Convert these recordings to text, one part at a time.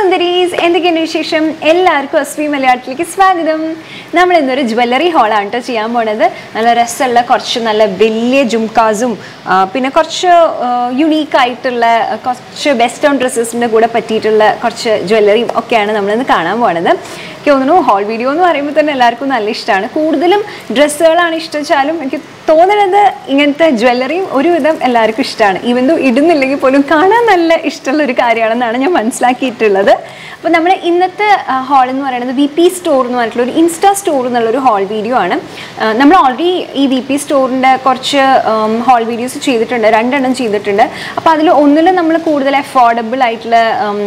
Sundaresss, എന്തൊക്കെയാണ് വിശേഷം? എല്ലാവർക്കും Asvi മലയാളത്തിലേക്ക് സ്വാഗതം. നമ്മൾ ഇന്നൊരു ജ്വല്ലറി ഹോളാണ് ട്ടോ ചെയ്യാൻ പോണത്. നല്ല രസമുള്ള കുറച്ച് നല്ല വലിയ ജുംകാസും പിന്നെ കുറച്ച് യൂണിക് ആയിട്ടുള്ള കുറച്ച് വെസ്റ്റേൺ ഡ്രസ്സസിന്റെ കൂടെ പറ്റിയിട്ടുള്ള കുറച്ച് ജ്വല്ലറിയും ഒക്കെയാണ് നമ്മൾ ഇന്ന് കാണാൻ പോണത്. എനിക്ക് തോന്നുന്നു ഹോൾ വീഡിയോ എന്ന് പറയുമ്പോൾ തന്നെ എല്ലാവർക്കും നല്ല ഇഷ്ടമാണ്. കൂടുതലും ഡ്രസ്സുകളാണ് ഇഷ്ടം. എനിക്ക് തോന്നുന്നത് ഇങ്ങനത്തെ ജ്വല്ലറിയും ഒരുവിധം എല്ലാവർക്കും ഇഷ്ടമാണ്. ഈവൻ ദോ ഇടുന്നില്ലെങ്കിൽ പോലും കാണാൻ നല്ല ഇഷ്ടമുള്ള ഒരു കാര്യമാണെന്നാണ് ഞാൻ മനസ്സിലാക്കിയിട്ടുള്ളത്. അപ്പോൾ നമ്മൾ ഇന്നത്തെ ഹോൾ എന്ന് പറയുന്നത് VPstore എന്ന് പറഞ്ഞിട്ടുള്ള ഒരു ഇൻസ്റ്റാ സ്റ്റോർ എന്നുള്ളൊരു ഹോൾ വീഡിയോ ആണ്. നമ്മൾ ഓൾറെഡി ഈ VPstoreൻ്റെ കുറച്ച് ഹോൾ വീഡിയോസ് ചെയ്തിട്ടുണ്ട്, 2 എണ്ണം ചെയ്തിട്ടുണ്ട്. അപ്പോൾ അതിൽ ഒന്നിലും നമ്മൾ കൂടുതൽ അഫോർഡബിൾ ആയിട്ടുള്ള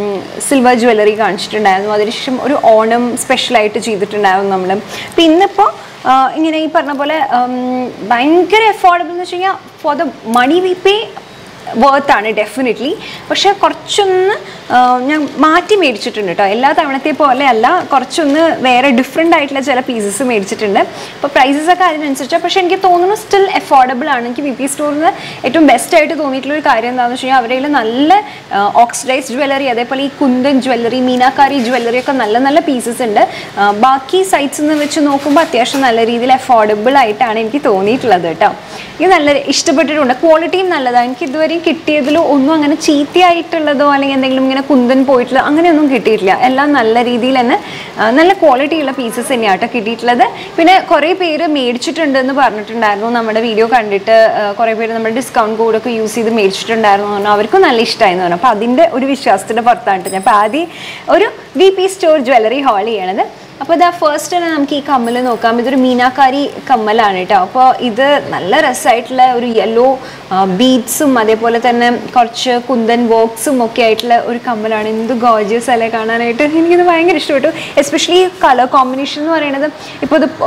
സിൽവർ ജ്വല്ലറി കാണിച്ചിട്ടുണ്ടായിരുന്നു. അതിനുശേഷം ഒരു ഓണം സ്പെഷ്യലായിട്ട് ചെയ്തിട്ടുണ്ടായിരുന്നു നമ്മൾ. അപ്പോൾ ഇന്നിപ്പോൾ ഇങ്ങനെ ഈ പറഞ്ഞ പോലെ ഭയങ്കര അഫോർഡബിൾ എന്ന് വെച്ച് കഴിഞ്ഞാൽ for the money we pay വേർത്താണ് ഡെഫിനറ്റ്ലി. പക്ഷേ കുറച്ചൊന്ന് ഞാൻ മാറ്റി മേടിച്ചിട്ടുണ്ട് കേട്ടോ. എല്ലാ തവണത്തെ പോലെ അല്ല, കുറച്ചൊന്ന് വേറെ ഡിഫറെൻ്റ് ആയിട്ടുള്ള ചില പീസസ് മേടിച്ചിട്ടുണ്ട്. അപ്പോൾ പ്രൈസസ് ഒക്കെ അതിനനുസരിച്ചാണ്. പക്ഷേ എനിക്ക് തോന്നുന്നു സ്റ്റിൽ അഫോർഡബിൾ ആണ്. എനിക്ക് VPstoreന്ന് ഏറ്റവും ബെസ്റ്റ് ആയിട്ട് തോന്നിയിട്ടുള്ളൊരു കാര്യം എന്താണെന്ന് വെച്ച് കഴിഞ്ഞാൽ അവരുടെ നല്ല ഓക്സിഡൈസ്ഡ് ജ്വല്ലറി, അതേപോലെ ഈ കുന്തൻ ജ്വല്ലറി, മീനാക്കാരി ജ്വല്ലറി ഒക്കെ നല്ല നല്ല പീസസ് ഉണ്ട്. ബാക്കി സൈറ്റ്സിൽ നിന്ന് വെച്ച് നോക്കുമ്പോൾ അത്യാവശ്യം നല്ല രീതിയിൽ അഫോർഡബിൾ ആയിട്ടാണ് എനിക്ക് തോന്നിയിട്ടുള്ളത് കേട്ടോ. എനിക്ക് നല്ല ഇഷ്ടപ്പെട്ടിട്ടുണ്ട്. ക്വാളിറ്റിയും നല്ലതാണ്. എനിക്ക് ഇതുവരെയും കിട്ടിയതിലോ ഒന്നും അങ്ങനെ ചീത്തയായിട്ടുള്ളതോ അല്ലെങ്കിൽ എന്തെങ്കിലും ഇങ്ങനെ കുന്തൻ പോയിട്ടുള്ള അങ്ങനെയൊന്നും കിട്ടിയിട്ടില്ല. എല്ലാം നല്ല രീതിയിൽ തന്നെ നല്ല ക്വാളിറ്റിയുള്ള പീസസ് തന്നെയാട്ടോ കിട്ടിയിട്ടുള്ളത്. പിന്നെ കുറേ പേര് മേടിച്ചിട്ടുണ്ടെന്ന് പറഞ്ഞിട്ടുണ്ടായിരുന്നു. നമ്മുടെ വീഡിയോ കണ്ടിട്ട് കുറേ പേര് നമ്മുടെ ഡിസ്കൗണ്ട് കോഡൊക്കെ യൂസ് ചെയ്ത് മേടിച്ചിട്ടുണ്ടായിരുന്നു എന്ന് പറഞ്ഞു. അവർക്കും നല്ല ഇഷ്ടമായിരുന്നു പറഞ്ഞു. അപ്പോൾ അതിൻ്റെ ഒരു വിശ്വാസത്തിൻ്റെ പുറത്താണ് ഞാൻ അപ്പോൾ ആദ്യം ഒരു VPstore ജ്വല്ലറി ഹോൾ ചെയ്യണത്. അപ്പോൾ ഇതാ ഫസ്റ്റ് തന്നെ നമുക്ക് ഈ കമ്മൽ നോക്കാം. ഇതൊരു മീനാക്കാരി കമ്മലാണ് കേട്ടോ. അപ്പോൾ ഇത് നല്ല രസമായിട്ടുള്ള ഒരു യെല്ലോ ബീഡ്സും അതേപോലെ തന്നെ കുറച്ച് കുന്തൻ വർക്ക്സും ഒക്കെ ആയിട്ടുള്ള ഒരു കമ്മലാണ്. എന്ത് ഗോർജിയസ് അല്ലേ കാണാനായിട്ട്. എനിക്കിത് ഭയങ്കര ഇഷ്ടപ്പെട്ടു. എസ്പെഷ്യലി കളർ കോമ്പിനേഷൻ എന്ന് പറയുന്നത് ഇപ്പോൾ ഇത്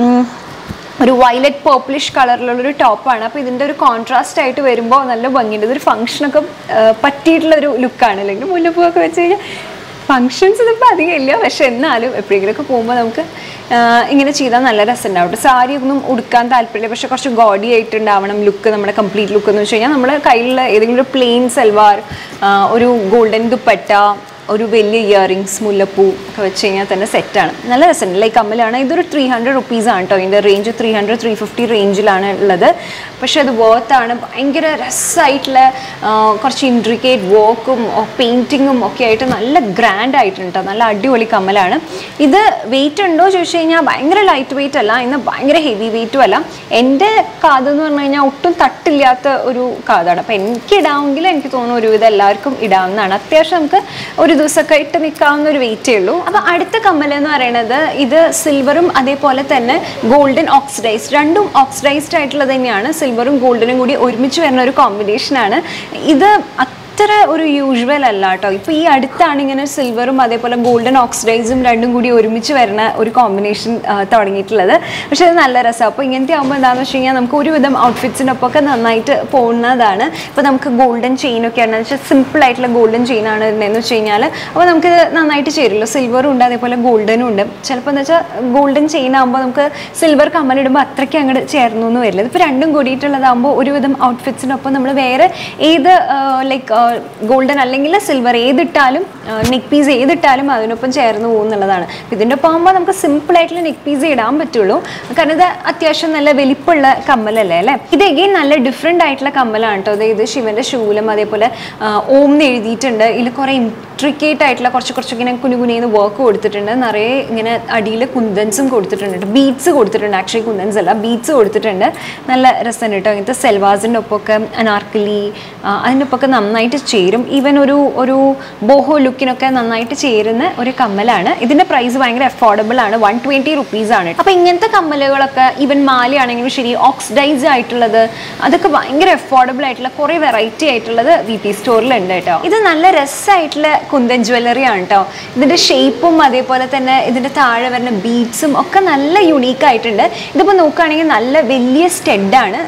ഒരു വയലറ്റ് പേർപ്പിളിഷ് കളറിലുള്ളൊരു ടോപ്പാണ്. അപ്പോൾ ഇതിൻ്റെ ഒരു കോൺട്രാസ്റ്റ് ആയിട്ട് വരുമ്പോൾ നല്ല ഭംഗിയുണ്ട്. ഇതൊരു ഫംഗ്ഷനൊക്കെ പറ്റിയിട്ടുള്ളൊരു ലുക്കാണ്. അല്ലെങ്കിൽ മുല്ലപ്പൂവൊക്കെ വെച്ച് കഴിഞ്ഞാൽ ഫങ്ഷൻസ് ഇതിപ്പോൾ അധികം ഇല്ല, പക്ഷെ എന്നാലും എപ്പോഴെങ്കിലുമൊക്കെ പോകുമ്പോൾ നമുക്ക് ഇങ്ങനെ ചെയ്താൽ നല്ല രസമുണ്ടാവും. സാരി ഒന്നും ഉടുക്കാൻ താല്പര്യമില്ല, പക്ഷെ കുറച്ച് ഗോഡി ആയിട്ടുണ്ടാവണം ലുക്ക്. നമ്മുടെ കംപ്ലീറ്റ് ലുക്ക് എന്ന് വെച്ച് കഴിഞ്ഞാൽ നമ്മുടെ കയ്യിലുള്ള ഏതെങ്കിലും ഒരു പ്ലെയിൻ സൽവാർ, ഒരു ഗോൾഡൻ ദുപ്പട്ട, ഒരു വലിയ ഇയറിങ്സ്, മുല്ലപ്പൂ ഒക്കെ വെച്ച് കഴിഞ്ഞാൽ തന്നെ സെറ്റാണ്. നല്ല രസമുണ്ട്. ലൈക്ക് കമ്മലാണ്. ഇതൊരു 300 റുപ്പീസാണ് കേട്ടോ. ഇതിൻ്റെ റേഞ്ച് 300-350 റേഞ്ചിലാണ് ഉള്ളത്. പക്ഷെ അത് വർത്താണ്. ഭയങ്കര രസമായിട്ടുള്ള കുറച്ച് ഇൻട്രിക്കേറ്റ് വർക്കും പെയിൻറ്റിങ്ങും ഒക്കെ ആയിട്ട് നല്ല ഗ്രാൻഡ് ആയിട്ടുണ്ട് കേട്ടോ. നല്ല അടിപൊളി കമ്മലാണ്. ഇത് വെയിറ്റ് ഉണ്ടോ ചോദിച്ചു കഴിഞ്ഞാൽ ഭയങ്കര ലൈറ്റ് വെയിറ്റ് അല്ല, ഇന്ന് ഭയങ്കര ഹെവി വെയിറ്റും അല്ല. എൻ്റെ കാതെന്ന് പറഞ്ഞു കഴിഞ്ഞാൽ ഒട്ടും തട്ടില്ലാത്ത ഒരു കാതാണ്. അപ്പോൾ എനിക്ക് ഇടാമെങ്കിൽ എനിക്ക് തോന്നുന്നു ഒരുവിധം എല്ലാവർക്കും ഇടാവുന്നതാണ്. അത്യാവശ്യം നമുക്ക് ഒരു ദിവസമൊക്കെ ഇട്ട് നിൽക്കാവുന്ന ഒരു വെയിറ്റേ ഉള്ളൂ. അപ്പോൾ അടുത്ത കമ്മൽ എന്ന് പറയുന്നത് ഇത് സിൽവറും അതേപോലെ തന്നെ ഗോൾഡൻ ഓക്സിഡൈസ്ഡ്, രണ്ടും ഓക്സിഡൈസ്ഡ് ആയിട്ടുള്ളത് തന്നെയാണ്. സിൽവറും ഗോൾഡനും കൂടി ഒരുമിച്ച് വരുന്ന ഒരു കോമ്പിനേഷനാണ്. ഇത് അത്ര ഒരു യൂഷ്വൽ അല്ല കേട്ടോ. ഇപ്പോൾ ഈ അടുത്താണ് ഇങ്ങനെ സിൽവറും അതേപോലെ ഗോൾഡൻ ഓക്സിഡൈസും രണ്ടും കൂടി ഒരുമിച്ച് വരുന്ന ഒരു കോമ്പിനേഷൻ തുടങ്ങിയിട്ടുള്ളത്. പക്ഷെ അത് നല്ല രസമാണ്. അപ്പോൾ ഇങ്ങനത്തെ ആകുമ്പോൾ എന്താണെന്ന് വെച്ച് കഴിഞ്ഞാൽ നമുക്ക് ഒരുവിധം ഔട്ട്ഫിറ്റ്സിനൊപ്പമൊക്കെ നന്നായിട്ട് പോകുന്നതാണ്. ഇപ്പോൾ നമുക്ക് ഗോൾഡൻ ചെയിനൊക്കെ ആണെന്ന് വെച്ചാൽ സിമ്പിൾ ആയിട്ടുള്ള ഗോൾഡൻ ചെയിനാണ് വരുന്നതെന്ന് വെച്ച് കഴിഞ്ഞാൽ അപ്പോൾ നമുക്ക് നന്നായിട്ട് ചേരുമല്ലോ. സിൽവറും ഉണ്ട് അതേപോലെ ഗോൾഡനും ഉണ്ട്. ചിലപ്പോൾ എന്ന് വെച്ചാൽ ഗോൾഡൻ ചെയിൻ ആകുമ്പോൾ നമുക്ക് സിൽവർ കമ്മലിടുമ്പോൾ അത്രയ്ക്ക് അങ്ങോട്ട് ചേർന്നു എന്ന് വരില്ല. ഇപ്പോൾ രണ്ടും കൂടിയിട്ടുള്ളതാകുമ്പോൾ ഒരുവിധം ഔട്ട്ഫിറ്റ്സിനൊപ്പം നമ്മൾ വേറെ ഏത് ലൈക്ക് ഗോൾഡൻ അല്ലെങ്കിൽ സിൽവർ ഏതിട്ടാലും നെക്ക് പീസ് ഏതിട്ടാലും അതിനൊപ്പം ചേർന്ന് പോകുന്നുള്ളതാണ്. ഇതിൻ്റെ ഒപ്പം ആകുമ്പോൾ നമുക്ക് സിമ്പിളായിട്ടുള്ള നെക്ക് പീസ് ഇടാൻ പറ്റുള്ളൂ. കാരണം ഇത് അത്യാവശ്യം നല്ല വലിപ്പമുള്ള കമ്മലല്ലേ അല്ലേ. ഇത് എഗെയിൻ നല്ല ഡിഫറെൻ്റ് ആയിട്ടുള്ള കമ്മലാണ് കേട്ടോ. ഇത് ശിവൻ്റെ ശൂലം അതേപോലെ ഓം എന്ന് എഴുതിയിട്ടുണ്ട്. ഇതിൽ കുറേ ഇൻട്രിക്കേറ്റ് ആയിട്ടുള്ള കുറച്ച് ഇങ്ങനെ കുനുകുനിന്ന് വർക്ക് കൊടുത്തിട്ടുണ്ട്. നിറയെ ഇങ്ങനെ അടിയിൽ കുന്തൻസും കൊടുത്തിട്ടുണ്ട്, ബീഡ്സ് കൊടുത്തിട്ടുണ്ട്. ആക്ച്വലി കുന്തൻസ് അല്ല, ബീഡ്സ് കൊടുത്തിട്ടുണ്ട്. നല്ല രസമുണ്ട് കേട്ടോ. ഇങ്ങനത്തെ സെൽവാസിൻ്റെ ഒപ്പമൊക്കെ അനാർക്കലി അതിൻ്റെ ഒപ്പമൊക്കെ നന്നായിട്ട് ചേരും. ഈവൻ ഒരു ബോഹോ ലുക്കിനൊക്കെ നന്നായിട്ട് ചേരുന്ന ഒരു കമ്മലാണ്. ഇതിൻ്റെ പ്രൈസ് ഭയങ്കര അഫോർഡബിൾ ആണ്. 120 റുപ്പീസാണ്. അപ്പോൾ ഇങ്ങനത്തെ കമ്മലുകളൊക്കെ ഈവൻ മാലയാണെങ്കിലും ശരി ഓക്സിഡൈസ് ആയിട്ടുള്ളത് അതൊക്കെ ഭയങ്കര അഫോർഡബിൾ ആയിട്ടുള്ള കുറേ വെറൈറ്റി ആയിട്ടുള്ളത് VPstoreലുണ്ട് കേട്ടോ. ഇത് നല്ല രസമായിട്ടുള്ള കുന്തൻ ജ്വല്ലറി ആണ് കേട്ടോ. ഇതിൻ്റെ ഷേപ്പും അതേപോലെ തന്നെ ഇതിൻ്റെ താഴെ വരുന്ന ബീഡ്സും ഒക്കെ നല്ല യുണീക്ക് ആയിട്ടുണ്ട്. ഇതിപ്പോൾ നോക്കുകയാണെങ്കിൽ നല്ല വലിയ സ്റ്റെഡാണ്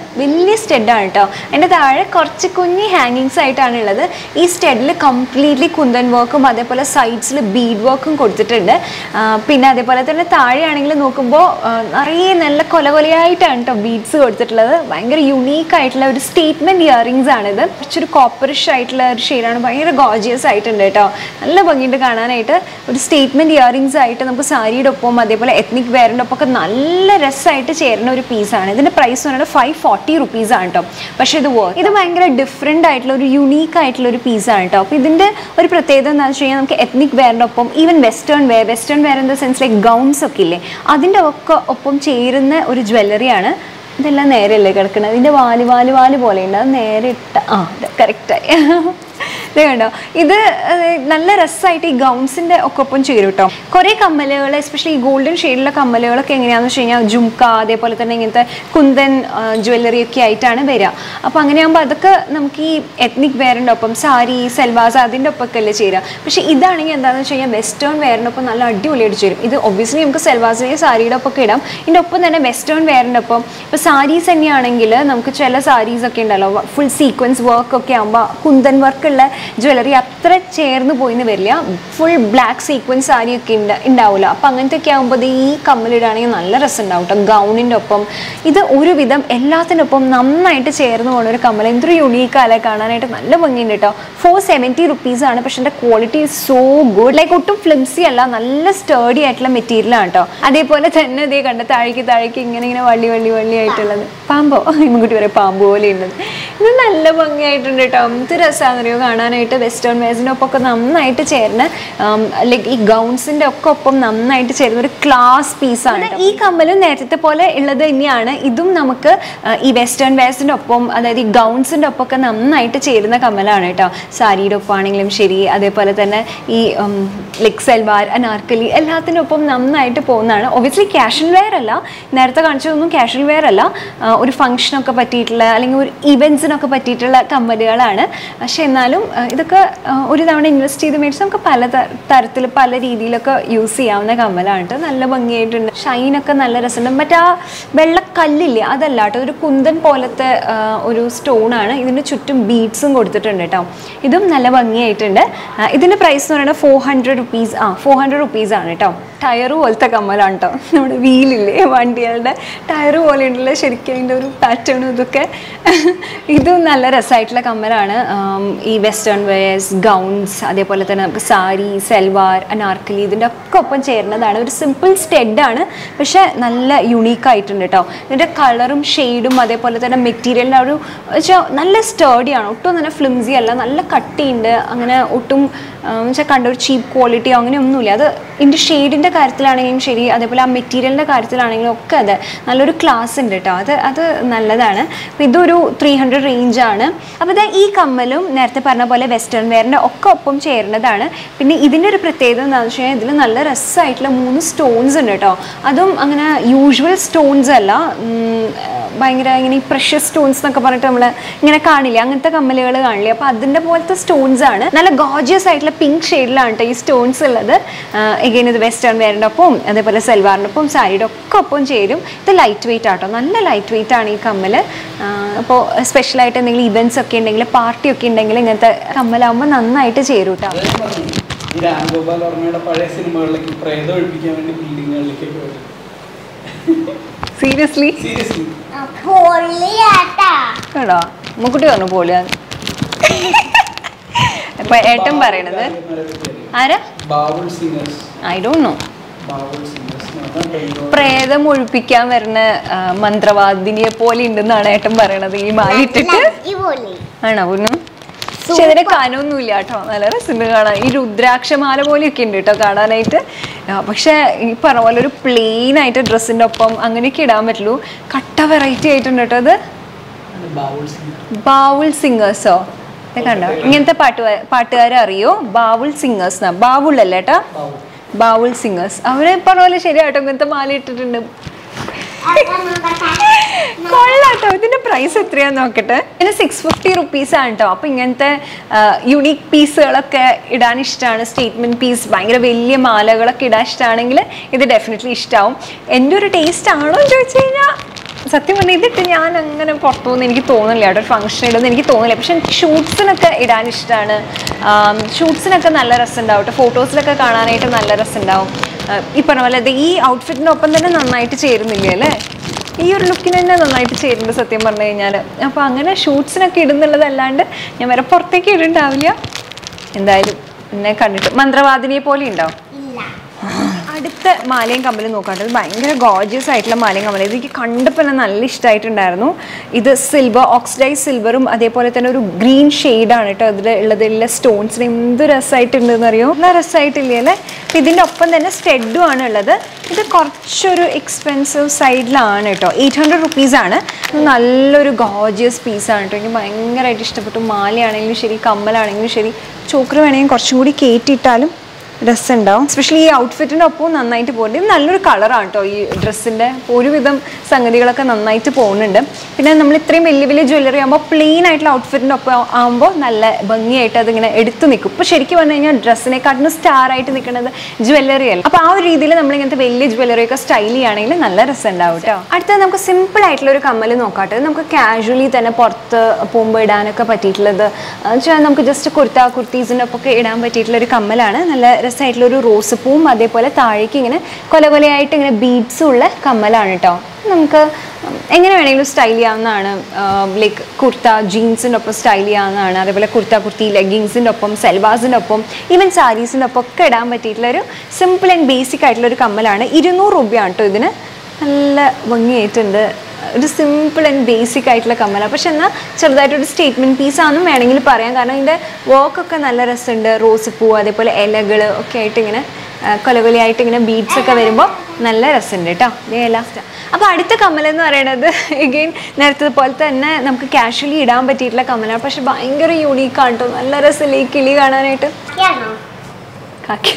കേട്ടോ. അതിൻ്റെ താഴെ കുറച്ച് കുഞ്ഞി ഹാങ്ങിങ്സ് ആയിട്ടാണ് ഉള്ളത്. ഈ സ്റ്റെഡിൽ കംപ്ലീറ്റ്ലി കുന്തൻ വർക്ക് വർക്കും അതേപോലെ സൈഡ്സിൽ ബീഡ് വർക്കും കൊടുത്തിട്ടുണ്ട്. പിന്നെ അതേപോലെ തന്നെ താഴെയാണെങ്കിൽ നോക്കുമ്പോൾ നിറയെ നല്ല കൊലകൊലയായിട്ടാണ് കേട്ടോ ബീഡ്സ് കൊടുത്തിട്ടുള്ളത്. ഭയങ്കര യുണീക്ക് ആയിട്ടുള്ള ഒരു സ്റ്റേറ്റ്മെൻറ്റ് ഇയറിങ്സ് ആണിത്. കുറച്ചൊരു കോപ്പറിഷ് ആയിട്ടുള്ള ഒരു ഷെയ്ഡാണ്. ഭയങ്കര ഗോർജിയസ് ആയിട്ടുണ്ട് കേട്ടോ. നല്ല ഭംഗിയുണ്ട് കാണാനായിട്ട്. ഒരു സ്റ്റേറ്റ്മെൻറ്റ് ഇയറിങ്സ് ആയിട്ട് നമുക്ക് സാരിയുടെ ഒപ്പം അതേപോലെ എത്നിക് വെയറിൻ്റെ ഒപ്പം ഒക്കെ നല്ല രസമായിട്ട് ചേരുന്ന ഒരു പീസാണ്. ഇതിൻ്റെ പ്രൈസ് എന്ന് പറയുന്നത് 540 rupees ആണ് കേട്ടോ. പക്ഷേ ഇത് ഭയങ്കര ഡിഫറെൻ്റ് ആയിട്ടുള്ള ഒരു യുണീക്ക് ആയിട്ടുള്ള ഒരു പീസാണ് കേട്ടോ. അപ്പോൾ ഇതിൻ്റെ ഒരു പ്രത്യേകത എന്താണെന്ന് വെച്ച് കഴിഞ്ഞാൽ നമുക്ക് എത്നിക് വെയറിൻ്റെ ഒപ്പം even western wear in the sense like gowns ഒക്കെ ഇല്ലേ, അതിൻ്റെ ഒക്കെ ഒപ്പം ചേരുന്ന ഒരു ജ്വല്ലറിയാണ്. ഇതെല്ലാം നേരെയല്ലേ കിടക്കുന്നത്, ഇതിൻ്റെ വാല് പോലെയുണ്ട്. അത് നേരെ ഇട്ട കറക്റ്റായി ഇത് കണ്ടോ. ഇത് നല്ല രസമായിട്ട് ഈ ഗൗൺസിൻ്റെ ഒക്കെ ഒപ്പം ചേരും കേട്ടോ. കുറേ കമ്മലുകൾ എസ്പെഷ്യലി ഈ ഗോൾഡൻ ഷെയ്ഡിലുള്ള കമ്മലുകളൊക്കെ എങ്ങനെയാണെന്ന് വെച്ച് കഴിഞ്ഞാൽ ജുംക്ക അതേപോലെ തന്നെ ഇങ്ങനത്തെ കുന്തൻ ജ്വല്ലറി ഒക്കെ ആയിട്ടാണ് വരിക. അപ്പോൾ അങ്ങനെയാകുമ്പോൾ അതൊക്കെ നമുക്ക് ഈ എത്നിക് വെയറിൻ്റെ ഒപ്പം സാരി സെൽവാസ് അതിൻ്റെ ഒപ്പമൊക്കെ അല്ലേ ചേരുക. പക്ഷേ ഇതാണെങ്കിൽ എന്താണെന്ന് വെച്ച് കഴിഞ്ഞാൽ വെസ്റ്റേൺ വെയറിൻ്റെ ഒപ്പം നല്ല അടിപൊളിയായിട്ട് ചേരും. ഇത് ഒബ്വിയസ്ലി നമുക്ക് സെൽവാസിനെ സാരിയുടെ ഒപ്പമൊക്കെ ഇടാം. ഇതിൻ്റെ ഒപ്പം തന്നെ വെസ്റ്റേൺ വെയറിൻ്റെ ഒപ്പം ഇപ്പോൾ സാരീസ് തന്നെയാണെങ്കിൽ നമുക്ക് ചില സാരീസ് ഒക്കെ ഉണ്ടല്ലോ ഫുൾ സീക്വൻസ് വർക്ക് ഒക്കെ ആകുമ്പോൾ കുന്തൻ വർക്കുള്ള ജ്വല്ലറി അത്ര ചേർന്ന് പോയിന്ന് വരില്ല. ഫുൾ ബ്ലാക്ക് സീക്വൻസ് സാരിയൊക്കെ ഉണ്ടാവില്ല. അപ്പം അങ്ങനത്തെ ഒക്കെ ആകുമ്പോൾ ഈ കമ്മലിടുകയാണെങ്കിൽ നല്ല രസം ഉണ്ടാവും കേട്ടോ ഗൗണിൻ്റെ ഒപ്പം. ഇത് ഒരുവിധം എല്ലാത്തിനൊപ്പം നന്നായിട്ട് ചേർന്ന് പോകുന്ന ഒരു കമ്മൽ. എന്തൊരു യുണീക്കാല്ലേ കാണാനായിട്ട്. നല്ല ഭംഗിയുണ്ട് കേട്ടോ. 470 rupees ആണ്. പക്ഷെ എൻ്റെ ക്വാളിറ്റി സോ ഗുഡ്. ലൈക്ക് ഒട്ടും ഫ്ലിംസി അല്ല, നല്ല സ്റ്റേഡി ആയിട്ടുള്ള മെറ്റീരിയലാണ് കേട്ടോ. അതേപോലെ തന്നെ ഇതേ കണ്ട താഴേക്ക് ഇങ്ങനെ വള്ളി ആയിട്ടുള്ളത് പാമ്പോ ഇമ്മക്കുട്ടി പറയും പാമ്പ് പോലെ ഉള്ളത്. ഇത് നല്ല ഭംഗിയായിട്ടുണ്ട് കേട്ടോ. എന്ത് രസമാണെന്നറിയോ കാണാനായിട്ട്. വെസ്റ്റേൺ വെയർസിൻ്റെ ഒപ്പം ഒക്കെ നന്നായിട്ട് ചേർന്ന് ലൈക്ക് ഈ ഗൗൺസിൻ്റെ ഒക്കെ ഒപ്പം നന്നായിട്ട് ചേരുന്ന ഒരു ക്ലാസ് പീസാണ്. ഈ കമ്മലും നേരത്തെ പോലെ ഉള്ളത് തന്നെയാണ്. ഇതും നമുക്ക് ഈ വെസ്റ്റേൺ വെയർസിൻ്റെ ഒപ്പം അതായത് ഈ ഗൗൺസിൻ്റെ ഒപ്പമൊക്കെ നന്നായിട്ട് ചേരുന്ന കമ്മലാണ് കേട്ടോ. സാരിയുടെ ഒപ്പമാണെങ്കിലും ശരി, അതേപോലെ തന്നെ ഈ ലൈക്ക് സൽവാർ അനാർക്കലി എല്ലാത്തിനൊപ്പം നന്നായിട്ട് പോകുന്നതാണ്. ഒബ്വിയസ്ലി കാഷ്വൽ വെയർ അല്ല, നേരത്തെ കാണിച്ചതൊന്നും കാഷ്വൽ വെയർ അല്ല. ഒരു ഫംഗ്ഷനൊക്കെ പറ്റിയിട്ടുള്ള അല്ലെങ്കിൽ ഒരു ഇവൻറ്റ്സിനൊക്കെ പറ്റിയിട്ടുള്ള കമ്മലുകളാണ്. പക്ഷെ എന്നാലും ഇതൊക്കെ ഒരു തവണ ഇൻവെസ്റ്റ് ചെയ്ത് മേടിച്ച് നമുക്ക് പല തരത്തിൽ പല രീതിയിലൊക്കെ യൂസ് ചെയ്യാവുന്ന കമ്മലാണ് കേട്ടോ. നല്ല ഭംഗിയായിട്ടുണ്ട്. ഷൈനൊക്കെ നല്ല രസമുണ്ട്. മറ്റേ വെള്ളക്കല്ലില്ലേ അതല്ല കേട്ടോ, ഒരു കുന്തൻ പോലത്തെ ഒരു സ്റ്റോണാണ്. ഇതിന് ചുറ്റും ബീഡ്സും കൊടുത്തിട്ടുണ്ട് കേട്ടോ. ഇതും നല്ല ഭംഗിയായിട്ടുണ്ട്. ഇതിൻ്റെ പ്രൈസ് എന്ന് പറയുന്നത് 400 rupees. 400 rupees ആണ് കേട്ടോ. ടയറ് പോലത്തെ കമ്മലാണ് കേട്ടോ. നമ്മുടെ വീലില്ലേ വണ്ടികളുടെ ടയറ് പോലെ ഉണ്ടല്ലോ ശരിക്കും അതിൻ്റെ ഒരു പാറ്റേണും ഇതൊക്കെ. ഇതും നല്ല രസമായിട്ടുള്ള കമ്മലാണ്. ഈ വെസ്റ്റേൺ വെയർസ് ഗൗൺസ് അതേപോലെ തന്നെ നമുക്ക് സാരി സെൽവാർ അനാർക്കലി ഇതിൻ്റെ ഒക്കെ ഒപ്പം ചേരുന്നതാണ്. ഒരു സിമ്പിൾ സ്റ്റെഡാണ്, പക്ഷെ നല്ല യുണീക്കായിട്ടുണ്ട് കേട്ടോ. ഇതിൻ്റെ കളറും ഷെയ്ഡും അതേപോലെ തന്നെ മെറ്റീരിയലിൻ്റെ ഒരു വെച്ചാൽ നല്ല സ്റ്റേഡിയാണ്. ഒട്ടും തന്നെ ഫ്ലിംസി അല്ല, നല്ല കട്ടിയുണ്ട്. അങ്ങനെ ഒട്ടും വെച്ചാൽ കണ്ട ഒരു ചീപ്പ് ക്വാളിറ്റിയോ അങ്ങനെയൊന്നുമില്ല. അത് ഇതിൻ്റെ ഷെയ്ഡിൻ്റെ കാര്യത്തിലാണെങ്കിലും ശരി, അതേപോലെ ആ മെറ്റീരിയലിൻ്റെ കാര്യത്തിലാണെങ്കിലും ഒക്കെ അതെ നല്ലൊരു ക്ലാസ് ഉണ്ട് കേട്ടോ. അത് നല്ലതാണ്. അപ്പോൾ ഇതൊരു 300 റേഞ്ചാണ്. അപ്പോൾ ഇത് ഈ കമ്മലും നേരത്തെ പറഞ്ഞ പോലെ വെസ്റ്റേൺ വെയറിൻ്റെ ഒക്കെ ഒപ്പം ചേരുന്നതാണ്. പിന്നെ ഇതിൻ്റെ ഒരു പ്രത്യേകത എന്താണെന്ന് വെച്ച് കഴിഞ്ഞാൽ ഇതിൽ നല്ല രസമായിട്ടുള്ള 3 സ്റ്റോൺസ് ഉണ്ട് കേട്ടോ. അതും അങ്ങനെ യൂഷ്വൽ സ്റ്റോൺസ് അല്ല, ഭയങ്കര ഇങ്ങനെ ഈ പ്രഷ്യസ് സ്റ്റോൺസ് എന്നൊക്കെ പറഞ്ഞിട്ട് നമ്മൾ ഇങ്ങനെ കാണില്ല, അങ്ങനത്തെ കമ്മലുകൾ കാണില്ലേ. അപ്പോൾ അതിൻ്റെ പോലത്തെ സ്റ്റോൺസ് ആണ്. നല്ല ഗോർജിയസ് ആയിട്ടുള്ള പിങ്ക് ഷെയ്ഡിലാണ് കേട്ടോ ഈ സ്റ്റോൺസ് ഉള്ളത്. എഗെയിൻ ഇത് വെസ്റ്റേൺ വെയറിൻ്റെ ഒപ്പം അതേപോലെ സൽവാറിൻ്റെ ഒപ്പം സാരിയുടെ ഒക്കെ ഒപ്പം ചേരും. ഇത് ലൈറ്റ് വെയിറ്റ് ആട്ടോ, നല്ല ലൈറ്റ് വെയിറ്റ് ആണ് ഈ കമ്മൽ. അപ്പോൾ സ്പെഷ്യലായിട്ട് എന്തെങ്കിലും ഇവൻറ്റ്സ് ഒക്കെ ഉണ്ടെങ്കിൽ പാർട്ടി ഒക്കെ ഉണ്ടെങ്കിൽ ഇങ്ങനത്തെ കമ്മലാകുമ്പോൾ നന്നായിട്ട് ചേരും കേട്ടോ. സീരിയസ്ലി കേട്ടോ മുക്കുട്ടി പറഞ്ഞു പോലെയാണ്. അപ്പൊ ഏട്ടൻ പറയണത് ആരാ ഐ ഡോണ്ട് നോ. പ്രേതം ഒഴിപ്പിക്കാൻ വരുന്ന മന്ത്രവാദിനിയെ പോലെ ഉണ്ടെന്നാണ് ഏട്ടൻ പറയണത് ഈ മാലിട്ടിട്ട്. ആണോ ഒന്നും പക്ഷെ അതിന്റെ കനമൊന്നുമില്ല കേട്ടോ. നല്ല രസമുണ്ട് കാണാൻ. ഈ രുദ്രാക്ഷമാല പോലെയൊക്കെ ഉണ്ട് കേട്ടോ കാണാനായിട്ട്. പക്ഷെ ഈ പറഞ്ഞ പോലെ ഒരു പ്ലെയിൻ ആയിട്ട് ഡ്രസ്സിന്റെ ഒപ്പം അങ്ങനെയൊക്കെ ഇടാൻ പറ്റുള്ളൂ. കട്ട വെറൈറ്റി ആയിട്ടുണ്ട് കേട്ടോ. അത് ബാവുൾ സിംഗേഴ്സോ കണ്ടോ? ഇങ്ങനത്തെ പാട്ടുകാരെ അറിയോ? ബാവുൾ സിംഗേഴ്സ് എന്നാ. ബാവുൾ അല്ലേ ഏട്ടാ, ബാവുൾ സിംഗേഴ്സ്. അവരെ പറഞ്ഞ പോലെ ശരിയാട്ടോ ഇങ്ങനത്തെ മാല ഇട്ടിട്ടുണ്ട്. കൊള്ളാട്ടോ. ഇതിന്റെ പ്രൈസ് എത്രയാന്ന് നോക്കട്ടെ. ഇതിന് 650 rupees ആണ് കേട്ടോ. അപ്പൊ ഇങ്ങനത്തെ യുണീക്ക് പീസുകളൊക്കെ ഇടാൻ ഇഷ്ടമാണ്, സ്റ്റേറ്റ്മെന്റ് പീസ് ഭയങ്കര വലിയ മാലകളൊക്കെ ഇടാൻ ഇഷ്ടമാണെങ്കിൽ ഇത് ഡെഫിനറ്റ്ലി ഇഷ്ടമാവും. എൻ്റെ ഒരു ടേസ്റ്റ് ആണോ എന്ന് ചോദിച്ചു കഴിഞ്ഞാൽ സത്യം പറഞ്ഞാൽ ഇതിട്ട് ഞാൻ അങ്ങനെ പുറത്തു പോകുന്ന എനിക്ക് തോന്നില്ല കേട്ടോ, ഒരു ഫംഗ്ഷൻ ഇടുമെന്ന് എനിക്ക് തോന്നില്ല. പക്ഷെ എനിക്ക് ഷൂട്ട്സിനൊക്കെ ഇടാൻ ഇഷ്ടമാണ്. ഷൂട്ട്സിനൊക്കെ നല്ല രസമുണ്ടാവും കേട്ടോ, ഫോട്ടോസിലൊക്കെ കാണാനായിട്ട് നല്ല രസമുണ്ടാവും. ഈ പറഞ്ഞ പോലെ ഈ ഔട്ട്ഫിറ്റിൻ്റെ ഒപ്പം തന്നെ നന്നായിട്ട് ചേരുന്നില്ലേ അല്ലേ, ഈ ഒരു ലുക്കിന് തന്നെ നന്നായിട്ട് ചേരുന്നുണ്ട് സത്യം പറഞ്ഞു കഴിഞ്ഞാൽ. അപ്പോൾ അങ്ങനെ ഷൂട്ട്സിനൊക്കെ ഇടുന്നുള്ളതല്ലാണ്ട് ഞാൻ വേറെ പുറത്തേക്ക് ഇടുന്നുണ്ടാവില്ല. എന്തായാലും എന്നെ കണ്ടിട്ട് മന്ത്രവാദിനിയെ പോലെ ഉണ്ടാവും. അടുത്ത മാലയും കമ്മലും നോക്കാണ്ടത് ഭയങ്കര ഗോർജിയസ് ആയിട്ടുള്ള മാലയും കമ്മലും. ഇത് എനിക്ക് കണ്ടപ്പോൾ തന്നെ നല്ല ഇഷ്ടമായിട്ടുണ്ടായിരുന്നു. ഇത് സിൽവർ, ഓക്സിഡൈസ് സിൽവറും അതേപോലെ തന്നെ ഒരു ഗ്രീൻ ഷെയ്ഡാണ് കേട്ടോ ഇതിൽ ഉള്ളതിലുള്ള സ്റ്റോൺസിന്. എന്ത് രസമായിട്ടുണ്ടെന്ന് അറിയോ, നല്ല രസമായിട്ടില്ലേ അല്ലേ. ഇതിൻ്റെ ഒപ്പം തന്നെ സ്റ്റെഡും ആണ് ഉള്ളത്. ഇത് കുറച്ചൊരു എക്സ്പെൻസീവ് സൈഡിലാണ് കേട്ടോ, 800 റുപ്പീസാണ്. നല്ലൊരു ഗോർജിയസ് പീസാണ് കേട്ടോ, എനിക്ക് ഭയങ്കരമായിട്ട് ഇഷ്ടപ്പെട്ടു. മാലയാണെങ്കിലും ശരി, കമ്മലാണെങ്കിലും ശരി, ചോക്കറ് വേണമെങ്കിൽ കുറച്ചും കൂടി കയറ്റിയിട്ടാലും രസമുണ്ടാവും. എസ്പെഷ്യലി ഈ ഔട്ട്ഫിറ്റിൻ്റെ ഒപ്പവും നന്നായിട്ട് പോകുന്നുണ്ട്. ഇത് നല്ലൊരു കളറാണ് കേട്ടോ ഈ ഡ്രസ്സിൻ്റെ. ഒരുവിധം സംഗതികളൊക്കെ നന്നായിട്ട് പോകുന്നുണ്ട്. പിന്നെ നമ്മൾ ഇത്രയും വലിയ വലിയ ജ്വല്ലറി ആകുമ്പോൾ പ്ലെയിൻ ആയിട്ടുള്ള ഔട്ട്ഫിറ്റിൻ്റെ ഒപ്പം ആകുമ്പോൾ നല്ല ഭംഗിയായിട്ട് അതിങ്ങനെ എടുത്തു നിൽക്കും. ഇപ്പോൾ ശരിക്കും പറഞ്ഞു കഴിഞ്ഞാൽ ഡ്രസ്സിനെക്കാട്ടിലും സ്റ്റാർ ആയിട്ട് നിൽക്കുന്നത് ജ്വല്ലറി അല്ല. അപ്പോൾ ആ ഒരു രീതിയിൽ നമ്മളിങ്ങനത്തെ വലിയ ജ്വല്ലറി ഒക്കെ സ്റ്റൈൽ ചെയ്യുകയാണെങ്കിൽ നല്ല രസമുണ്ടാവും കേട്ടോ. അടുത്തത് നമുക്ക് സിമ്പിൾ ആയിട്ടുള്ള ഒരു കമ്മൽ നോക്കാട്ടെ. നമുക്ക് കാഷ്വലി തന്നെ പുറത്ത് പോകുമ്പോൾ ഇടാനൊക്കെ പറ്റിയിട്ടുള്ളത്, നമുക്ക് ജസ്റ്റ് കുർത്തീസിൻ്റെ ഒപ്പൊക്കെ ഇടാൻ പറ്റിയിട്ടുള്ള ഒരു കമ്മലാണ്. നല്ല രസമായിട്ടുള്ളൊരു റോസ് പൂവും അതേപോലെ താഴേക്ക് ഇങ്ങനെ കൊലകൊലയായിട്ട് ഇങ്ങനെ ബീഡ്സും ഉള്ള കമ്മലാണ് കേട്ടോ. നമുക്ക് എങ്ങനെ വേണമെങ്കിലും സ്റ്റൈൽ ചെയ്യാവുന്നതാണ്. ലൈക്ക് കുർത്ത ജീൻസിൻ്റെ ഒപ്പം സ്റ്റൈൽ ചെയ്യാവുന്നതാണ്. അതേപോലെ കുർത്തി ലെഗിങ്സിൻ്റെ ഒപ്പം, സെൽവാസിൻ്റെ ഒപ്പം, ഈവൻ സാരീസിൻ്റെ ഒപ്പം ഒക്കെ ഇടാൻ പറ്റിയിട്ടുള്ളൊരു സിമ്പിൾ ആൻഡ് ബേസിക് ആയിട്ടുള്ളൊരു കമ്മലാണ്. 200 രൂപയാണ് കേട്ടോ ഇതിന്. നല്ല ഭംഗിയായിട്ടുണ്ട്. ഒരു സിമ്പിൾ ആൻഡ് ബേസിക് ആയിട്ടുള്ള കമ്മലാണ്. പക്ഷെ എന്നാൽ ചെറുതായിട്ടൊരു സ്റ്റേറ്റ്മെൻറ്റ് പീസാണെന്നും വേണമെങ്കിൽ പറയാം. കാരണം ഇതിൻ്റെ വർക്കൊക്കെ നല്ല രസമുണ്ട്. റോസ് പൂ അതേപോലെ ഇലകൾ ഒക്കെ ആയിട്ട് ഇങ്ങനെ കൊലകൊലയായിട്ട് ഇങ്ങനെ ബീഡ്സ് ഒക്കെ വരുമ്പോൾ നല്ല രസമുണ്ട് കേട്ടോ. ലാസ്റ്റ് അപ്പോൾ അടുത്ത കമ്മലെന്ന് പറയുന്നത് എഗെയിൻ നേരത്തെ പോലെ തന്നെ നമുക്ക് കാഷ്വലി ഇടാൻ പറ്റിയിട്ടുള്ള കമ്മലാണ്. പക്ഷെ ഭയങ്കര യൂണീക്കാണ് കേട്ടോ. നല്ല രസമില്ലേ ഈ കിളി കാണാനായിട്ട്. കാക്കി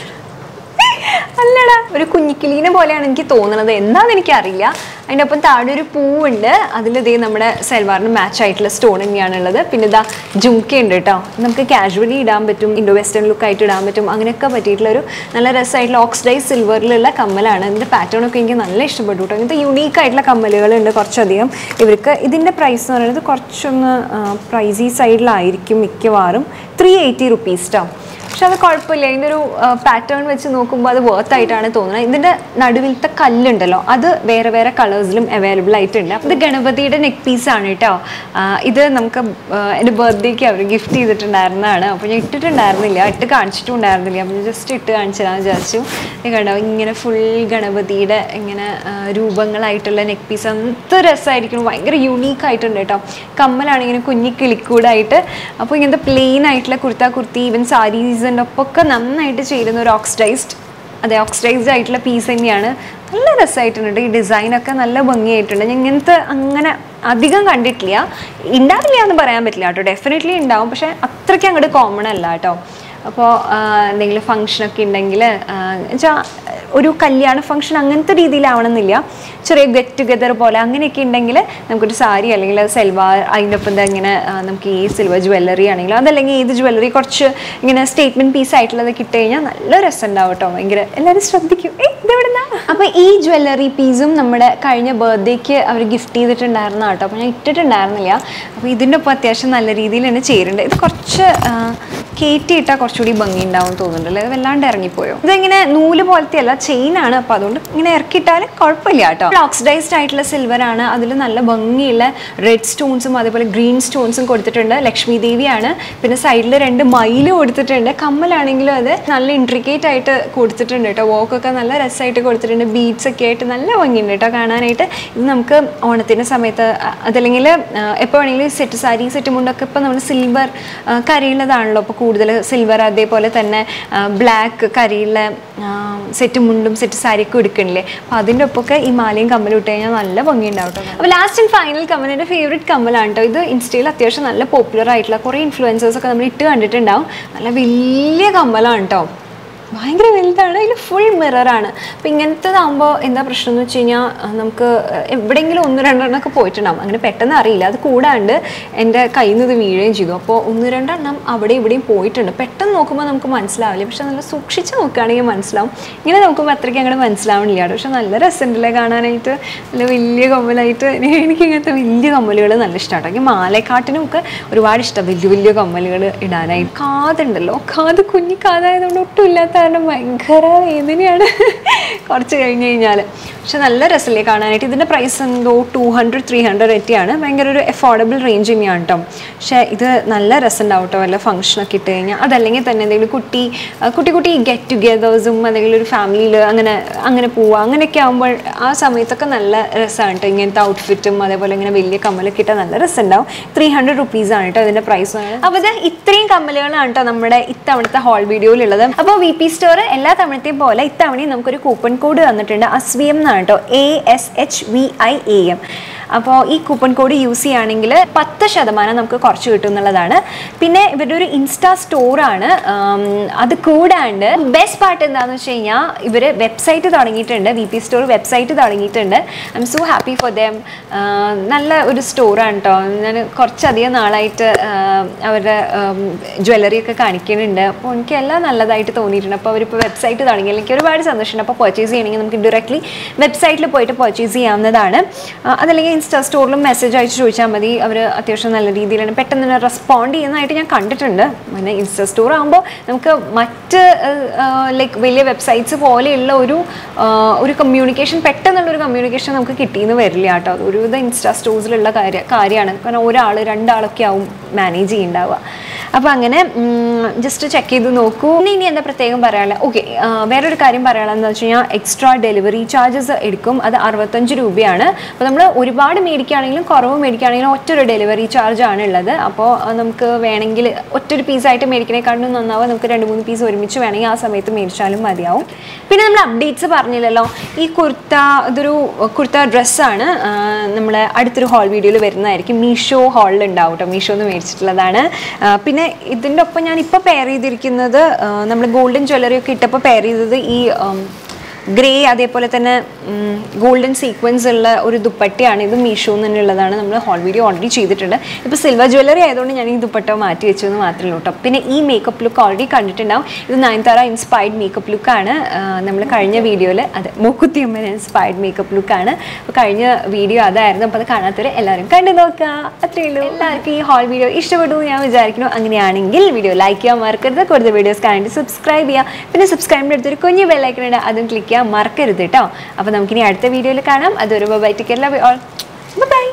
അല്ലടാ, ഒരു കുഞ്ഞിക്കിളീനെ പോലെയാണ് എനിക്ക് തോന്നുന്നത്, എന്താണെന്ന് എനിക്കറിയില്ല. അതിൻ്റെ ഒപ്പം താഴെ ഒരു പൂവുണ്ട്. അതിലിതേ നമ്മുടെ സൽവാറിന് മാച്ച് ആയിട്ടുള്ള സ്റ്റോൺ തന്നെയാണുള്ളത്. പിന്നെ ഇതാ ജുംക്ക ഉണ്ട് കേട്ടോ. നമുക്ക് കാഷ്വലി ഇടാൻ പറ്റും, ഇൻഡോ വെസ്റ്റേൺ ലുക്കായിട്ട് ഇടാൻ പറ്റും. അങ്ങനെയൊക്കെ പറ്റിയിട്ടുള്ളൊരു നല്ല രസമായിട്ടുള്ള ഓക്സിഡൈസ് സിൽവറിലുള്ള കമ്മലാണ്. ഇതിൻ്റെ പാറ്റേൺ ഒക്കെ എനിക്ക് നല്ല ഇഷ്ടപ്പെട്ടു കേട്ടോ. ഇങ്ങനത്തെ യുണീക്ക് ആയിട്ടുള്ള കമ്മലുകളുണ്ട് കുറച്ചധികം ഇവർക്ക്. ഇതിൻ്റെ പ്രൈസ് എന്ന് പറയുന്നത് കുറച്ചൊന്ന് പ്രൈസി സൈഡിലായിരിക്കും മിക്കവാറും. 380 റുപ്പീസ് കേട്ടോ. പക്ഷെ അത് കുഴപ്പമില്ല. ഇതിൻ്റെ ഒരു പാറ്റേൺ വെച്ച് നോക്കുമ്പോൾ അത് വർത്ത് ആയിട്ടാണ് തോന്നുന്നത്. ഇതിൻ്റെ നടുവിലത്തെ കല്ലുണ്ടല്ലോ, അത് വേറെ വേറെ കളേഴ്സിലും അവൈലബിൾ ആയിട്ടുണ്ട്. ഇത് ഗണപതിയുടെ നെക്ക് പീസാണ് കേട്ടോ. ഇത് നമുക്ക് എൻ്റെ ബർത്ത്ഡേക്ക് അവർ ഗിഫ്റ്റ് ചെയ്തിട്ടുണ്ടായിരുന്നതാണ്. അപ്പോൾ ഞാൻ ഇട്ടിട്ടുണ്ടായിരുന്നില്ല, ഇട്ട് കാണിച്ചിട്ടുണ്ടായിരുന്നില്ല. അപ്പോൾ ഞാൻ ജസ്റ്റ് ഇട്ട് കാണിച്ചിടാന്ന് വിചാരിച്ചു. കണ്ടോ, ഇങ്ങനെ ഫുൾ ഗണപതിയുടെ ഇങ്ങനെ രൂപങ്ങളായിട്ടുള്ള നെക്ക് പീസ്. എന്ത് രസമായിരിക്കണം, ഭയങ്കര യൂണീക്ക് ആയിട്ടുണ്ട് കേട്ടോ. കമ്മലാണ് ഇങ്ങനെ കുഞ്ഞി കിളിക്കൂടായിട്ട്. അപ്പോൾ ഇങ്ങനത്തെ പ്ലെയിൻ ആയിട്ടുള്ള കുർത്തി ഈവൻ സാരീസ് ഒപ്പൊക്കെ നന്നായിട്ട് ചേരുന്ന ഒരു ഓക്സിഡൈസ്ഡ് ആയിട്ടുള്ള പീസ് തന്നെയാണ്. നല്ല രസമായിട്ടുണ്ട്. ഈ ഡിസൈനൊക്കെ നല്ല ഭംഗിയായിട്ടുണ്ട്. ഞാൻ ഇങ്ങനത്തെ അങ്ങനെ അധികം കണ്ടിട്ടില്ല. ഉണ്ടാവില്ല എന്ന് പറയാൻ പറ്റില്ല കേട്ടോ, ഡെഫിനറ്റ്ലി ഉണ്ടാവും. പക്ഷെ അത്രയ്ക്ക് അങ്ങോട്ട് കോമൺ അല്ല കേട്ടോ. അപ്പോൾ എന്തെങ്കിലും ഫങ്ഷനൊക്കെ ഉണ്ടെങ്കിൽ വെച്ചാൽ ഒരു കല്യാണ ഫംഗ്ഷൻ അങ്ങനത്തെ രീതിയിലാവണമെന്നില്ല, ചെറിയ ഗെറ്റ് ടുഗെദർ പോലെ അങ്ങനെയൊക്കെ ഉണ്ടെങ്കിൽ നമുക്കൊരു സാരി അല്ലെങ്കിൽ സൽവാർ അതിൻ്റെ ഒപ്പം ഇങ്ങനെ നമുക്ക് ഈ സിൽവർ ജ്വല്ലറി ആണെങ്കിലും അതല്ലെങ്കിൽ ഏത് ജ്വല്ലറി കുറച്ച് ഇങ്ങനെ സ്റ്റേറ്റ്മെൻറ്റ് പീസ് ആയിട്ടുള്ളത് കിട്ടി കഴിഞ്ഞാൽ നല്ല രസം ഉണ്ടാവും കേട്ടോ. ഭയങ്കര എല്ലാവരും ശ്രദ്ധിക്കും, ഇതെവിടുന്നാ. അപ്പോൾ ഈ ജ്വല്ലറി പീസും നമ്മുടെ കഴിഞ്ഞ ബർത്ത്ഡേക്ക് അവർ ഗിഫ്റ്റ് ചെയ്തിട്ടുണ്ടായിരുന്ന കേട്ടോ. അപ്പോൾ ഞാൻ ഇട്ടിട്ടുണ്ടായിരുന്നില്ല. അപ്പോൾ ഇതിൻ്റെ ഒപ്പം അത്യാവശ്യം നല്ല രീതിയിൽ തന്നെ ചേരുന്നുണ്ട്. ഇത് കുറച്ച് കയറ്റിയിട്ടാൽ കുറച്ചുകൂടി ഭംഗി ഉണ്ടാവും തോന്നുന്നുണ്ടല്ലോ. അത് വല്ലാണ്ട് ഇറങ്ങിപ്പോയോ. ഇതിങ്ങനെ നൂല് പോലത്തെ അല്ല, ചെയിനാണ്. അപ്പോൾ അതുകൊണ്ട് ഇങ്ങനെ ഇറക്കിയിട്ടാലും കുഴപ്പമില്ല കേട്ടോ. ഓക്സിഡൈസ്ഡ് ആയിട്ടുള്ള സിൽവർ ആണ്. അതിൽ നല്ല ഭംഗിയുള്ള റെഡ് സ്റ്റോൺസും അതേപോലെ ഗ്രീൻ സ്റ്റോൺസും കൊടുത്തിട്ടുണ്ട്. ലക്ഷ്മി ദേവിയാണ്. പിന്നെ സൈഡിൽ 2 മയില് കൊടുത്തിട്ടുണ്ട്. കമ്മലാണെങ്കിലും അത് നല്ല ഇൻട്രിക്കേറ്റ് ആയിട്ട് കൊടുത്തിട്ടുണ്ട് കേട്ടോ. വോക്കൊക്കെ നല്ല രസമായിട്ട് കൊടുത്തിട്ടുണ്ട്. ബീഡ്സ് ഒക്കെ ആയിട്ട് നല്ല ഭംഗിയുണ്ട് കേട്ടോ കാണാനായിട്ട്. ഇത് നമുക്ക് ഓണത്തിൻ്റെ സമയത്ത് അതല്ലെങ്കിൽ എപ്പോൾ വേണമെങ്കിലും സെറ്റ് സാരി സെറ്റ് മുണ്ടൊക്കെ ഇപ്പോൾ നമ്മൾ സിൽവർ കരയുള്ളതാണല്ലോ. അപ്പോൾ കൂടുതൽ സിൽവർ അതേപോലെ തന്നെ ബ്ലാക്ക് കരയുള്ള സെറ്റ് മുണ്ടും സെറ്റ് സാരിയൊക്കെ എടുക്കണില്ലേ. അപ്പോൾ അതിൻ്റെ ഒപ്പമൊക്കെ ഈ മാലയും കമ്മലും ഇട്ട് കഴിഞ്ഞാൽ നല്ല ഭംഗി ഉണ്ടാവും കേട്ടോ. അപ്പോൾ ലാസ്റ്റ് ആൻഡ് ഫൈനൽ കമ്മൽ എൻ്റെ ഫേവറേറ്റ് കമ്മലാണ് കേട്ടോ. ഇത് ഇൻസ്റ്റയിൽ അത്യാവശ്യം നല്ല പോപ്പുലർ ആയിട്ടുള്ള കുറേ ഇൻഫ്ലുവൻസേഴ്സൊക്കെ നമ്മൾ ഇട്ട് കണ്ടിട്ടുണ്ടാവും. നല്ല വലിയ കമ്മലാണ് കേട്ടോ. ഭയങ്കര വലുതാണ്, അതിൽ ഫുൾ മിററാണ്. അപ്പോൾ ഇങ്ങനത്തേതാകുമ്പോൾ എന്താ പ്രശ്നം എന്ന് വെച്ച് കഴിഞ്ഞാൽ നമുക്ക് എവിടെയെങ്കിലും 1-2 പോയിട്ടുണ്ടാകും, അങ്ങനെ പെട്ടെന്ന് അറിയില്ല. അത് കൂടാണ്ട് എൻ്റെ കയ്യിൽ നിന്ന് ഇത് വീഴുകയും ചെയ്തു. അപ്പോൾ 1-2 അവിടെ ഇവിടെയും പോയിട്ടുണ്ട്. പെട്ടെന്ന് നോക്കുമ്പോൾ നമുക്ക് മനസ്സിലാവില്ല, പക്ഷെ നല്ല സൂക്ഷിച്ച് നോക്കുകയാണെങ്കിൽ മനസ്സിലാവും. ഇങ്ങനെ നോക്കുമ്പോൾ അത്രയ്ക്ക് അങ്ങനെ മനസ്സിലാവണില്ല. പക്ഷെ നല്ല രസമുണ്ടല്ലേ കാണാനായിട്ട്, നല്ല വലിയ കമ്മലായിട്ട്. എനിക്ക് ഇങ്ങനത്തെ വലിയ കമ്മലുകൾ നല്ല ഇഷ്ടമാണ്. എനിക്ക് മാലക്കാട്ടിനും ഒക്കെ ഒരുപാട് ഇഷ്ടം വലിയ വലിയ കമ്മലുകൾ ഇടാനായിട്ട്. കാതുണ്ടല്ലോ, കാത് കുഞ്ഞി കാതായതുകൊണ്ട് ഒട്ടും ഇല്ലാത്ത കാരണം ഭയങ്കര വേദനയാണ് കുറച്ച് കഴിഞ്ഞ് കഴിഞ്ഞാൽ. പക്ഷെ നല്ല രസമല്ലേ കാണാനായിട്ട്. ഇതിൻ്റെ പ്രൈസ് എന്തോ 200-300 ഒക്കെയാണ്. ഭയങ്കര ഒരു അഫോർഡബിൾ റേഞ്ച് തന്നെയാണ് കേട്ടോ. പക്ഷേ ഇത് നല്ല രസമുണ്ടാവും കേട്ടോ, വല്ല ഫംഗ്ഷനൊക്കെ ഇട്ട് കഴിഞ്ഞാൽ. അതല്ലെങ്കിൽ തന്നെ എന്തെങ്കിലും കുട്ടി ഗെറ്റ് ടുഗെദേഴ്സും എന്തെങ്കിലും ഒരു ഫാമിലിയിൽ അങ്ങനെ പോവുക, അങ്ങനെയൊക്കെ ആകുമ്പോൾ ആ സമയത്തൊക്കെ നല്ല രസമാണ് കേട്ടോ. ഇങ്ങനത്തെ ഔട്ട്ഫിറ്റും അതേപോലെ ഇങ്ങനെ വലിയ കമ്മലൊക്കെ ഇട്ടാൽ നല്ല രസമുണ്ടാവും. 300 റുപ്പീസാണ് കേട്ടോ ഇതിൻ്റെ പ്രൈസ്. അപ്പോൾ ഇത് ഇത്രയും കമ്മലുകളാണ് കേട്ടോ നമ്മുടെ ഇത്തവണത്തെ ഹോൾ വീഡിയോയിലുള്ളത്. അപ്പോൾ VPstore എല്ലാ തവണത്തെയും പോലെ ഇത്തവണയും നമുക്കൊരു കൂപ്പൺ കോഡ് തന്നിട്ടുണ്ട്. ASVIAM എന്നാണ് കേട്ടോ, ASHVIAM. അപ്പോൾ ഈ കൂപ്പൺ കോഡ് യൂസ് ചെയ്യുകയാണെങ്കിൽ 10% നമുക്ക് കുറച്ച് കിട്ടും എന്നുള്ളതാണ്. പിന്നെ ഇവരുടെ ഒരു ഇൻസ്റ്റാ സ്റ്റോറാണ്. അത് കൂടാണ്ട് ബെസ്റ്റ് പാർട്ട് എന്താണെന്ന് വെച്ച് കഴിഞ്ഞാൽ ഇവർ വെബ്സൈറ്റ് തുടങ്ങിയിട്ടുണ്ട്, VPstore വെബ്സൈറ്റ് തുടങ്ങിയിട്ടുണ്ട്. I am so happy for them. നല്ല ഒരു സ്റ്റോറാണ് കേട്ടോ. ഞാൻ കുറച്ചധികം നാളായിട്ട് അവരുടെ ജ്വല്ലറി ഒക്കെ കാണിക്കുന്നുണ്ട്. അപ്പോൾ എനിക്ക് എല്ലാം നല്ലതായിട്ട് തോന്നിയിട്ടുണ്ട്. അപ്പോൾ അവരിപ്പോൾ വെബ്സൈറ്റ് തുടങ്ങിയാൽ എനിക്ക് ഒരുപാട് സന്തോഷമുണ്ട്. അപ്പോൾ പർച്ചേസ് ചെയ്യണമെങ്കിൽ നമുക്ക് ഡയറക്റ്റ്ലി വെബ്സൈറ്റിൽ പോയിട്ട് പർച്ചേസ് ചെയ്യാവുന്നതാണ്. അതല്ലെങ്കിൽ ഇൻസ്റ്റാ സ്റ്റോറിലും മെസ്സേജ് അയച്ച് ചോദിച്ചാൽ മതി. അവർ അത്യാവശ്യം നല്ല രീതിയിലാണ് പെട്ടെന്ന് തന്നെ റെസ്പോണ്ട് ചെയ്യുന്നതായിട്ട് ഞാൻ കണ്ടിട്ടുണ്ട്. പിന്നെ ഇൻസ്റ്റാ സ്റ്റോർ ആകുമ്പോൾ നമുക്ക് മറ്റ് ലൈക്ക് വലിയ വെബ്സൈറ്റ്സ് പോലെയുള്ള ഒരു കമ്മ്യൂണിക്കേഷൻ, പെട്ടെന്നുള്ളൊരു കമ്മ്യൂണിക്കേഷൻ നമുക്ക് കിട്ടിയെന്ന് വരില്ല കേട്ടോ. അത് ഒരുവിധ ഇൻസ്റ്റാ സ്റ്റോഴ്സിലുള്ള കാര്യമാണ്. കാരണം 1-2 ആവും മാനേജ് ചെയ്യുന്നുണ്ടാവുക. അപ്പോൾ അങ്ങനെ ജസ്റ്റ് ചെക്ക് ചെയ്ത് നോക്കൂ. ഇനി എന്താ പ്രത്യേകം പറയാനുള്ളത്? ഓക്കെ, വേറൊരു കാര്യം പറയാനുള്ളതെന്ന് വെച്ച് കഴിഞ്ഞാൽ എക്സ്ട്രാ ഡെലിവറി ചാർജസ് എടുക്കും. അത് 65 രൂപയാണ്. അപ്പോൾ നമ്മൾ ഒരുപാട് മേടിക്കുകയാണെങ്കിലും കുറവ് മേടിക്കുകയാണെങ്കിലും ഒറ്റൊരു ഡെലിവറി ചാർജ് ആണ് ഉള്ളത്. അപ്പോൾ നമുക്ക് വേണമെങ്കിൽ ഒറ്റൊരു പീസായിട്ട് മേടിക്കണേക്കാളും നന്നാവുക നമുക്ക് 2-3 പീസ് ഒരുമിച്ച് വേണമെങ്കിൽ ആ സമയത്ത് മേടിച്ചാലും മതിയാവും. പിന്നെ നമ്മൾ അപ്ഡേറ്റ്സ് പറഞ്ഞില്ലല്ലോ. ഈ ഇതൊരു കുർത്ത ഡ്രസ്സാണ്. നമ്മൾ അടുത്തൊരു ഹോൾ വീഡിയോയിൽ വരുന്നതായിരിക്കും. മീഷോ ഹോളിൽ ഉണ്ടാവും കേട്ടോ. മീഷോന്ന് മേടിച്ചിട്ടുള്ളതാണ്. പിന്നെ ഇതിൻ്റെ ഒപ്പം ഞാൻ ഇപ്പോൾ പെയർ ചെയ്തിരിക്കുന്നത് നമ്മൾ ഗോൾഡൻ ജ്വല്ലറി ഒക്കെ ഇട്ടപ്പോൾ പെയർ ചെയ്തത് ഈ ഗ്രേ അതേപോലെ തന്നെ ഗോൾഡൻ സീക്വൻസ് ഉള്ള ഒരു ദുപ്പട്ടയാണ്. ഇത് മീഷോന്ന് തന്നെ ഉള്ളതാണ്. നമ്മൾ ഹോൾ വീഡിയോ ഓൾറെഡി ചെയ്തിട്ടുണ്ട്. ഇപ്പോൾ സിൽവർ ജ്വല്ലറി ആയതുകൊണ്ട് ഞാൻ ഈ ദുപ്പട്ട മാറ്റി വെച്ചെന്ന് മാത്രമേ ഉള്ളൂ കേട്ടോ. പിന്നെ ഈ മേക്കപ്പ് ലുക്ക് ഓൾറെഡി കണ്ടിട്ടുണ്ടാവും. ഇത് നയൻതാര ഇൻസ്പയർഡ് മേക്കപ്പ് ലുക്കാണ്. നമ്മൾ കഴിഞ്ഞ വീഡിയോയിൽ മൂക്കുത്തിയമ്മൻ ഇൻസ്പയർഡ് മേക്കപ്പ് ലുക്കാണ്. അപ്പോൾ കഴിഞ്ഞ വീഡിയോ അതായിരുന്നു. അപ്പോൾ അത് കാണാത്തവർ എല്ലാവരും കണ്ടു നോക്കുക. അത്രയേ ഉള്ളൂ. എല്ലാവർക്കും ഈ ഹോൾ വീഡിയോ ഇഷ്ടപ്പെട്ടു ഞാൻ വിചാരിക്കുന്നു. അങ്ങനെയാണെങ്കിൽ വീഡിയോ ലൈക്ക് ചെയ്യാൻ മറക്കരുത്. കൂടുതൽ വീഡിയോസ് കാണാൻ സബ്സ്ക്രൈബ് ചെയ്യുക. പിന്നെ സബ്സ്ക്രൈബിൻ്റെ അടുത്തൊരു കുഞ്ഞു ബെല്ലൈക്കൺ ഉണ്ട്, അതും ക്ലിക്ക് മറക്കരുത് കേട്ടോ. അപ്പോൾ നമുക്കിനി അടുത്ത വീഡിയോയിൽ കാണാം. അതൊരു bye. Take care. Love you all. By.